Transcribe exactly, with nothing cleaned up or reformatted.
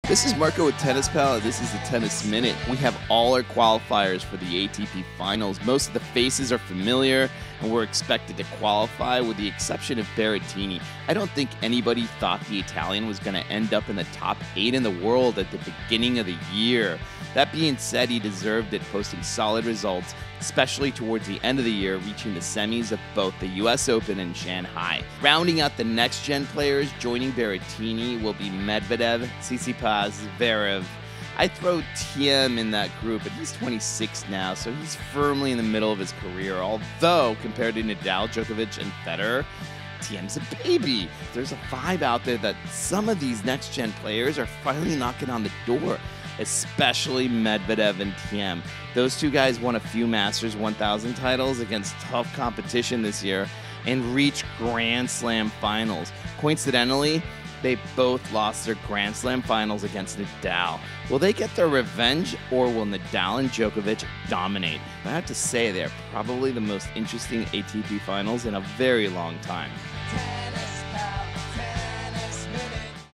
This is Marco with Tennis Pal, and this is the Tennis Minute. We have all our qualifiers for the A T P Finals. Most of the faces are familiar, and we're expected to qualify with the exception of Berrettini. I don't think anybody thought the Italian was going to end up in the top eight in the world at the beginning of the year. That being said, he deserved it, posting solid results, especially towards the end of the year, reaching the semis of both the U S Open and Shanghai. Rounding out the next-gen players, joining Berrettini will be Medvedev, Tsitsipas, Zverev. I throw Thiem in that group, but he's twenty-six now, so he's firmly in the middle of his career. Although, compared to Nadal, Djokovic, and Federer, Thiem's a baby. There's a vibe out there that some of these next-gen players are finally knocking on the door, especially Medvedev and Thiem. Those two guys won a few Masters one thousand titles against tough competition this year and reached Grand Slam finals. Coincidentally, they both lost their Grand Slam finals against Nadal. Will they get their revenge, or will Nadal and Djokovic dominate? I have to say, they're probably the most interesting A T P finals in a very long time.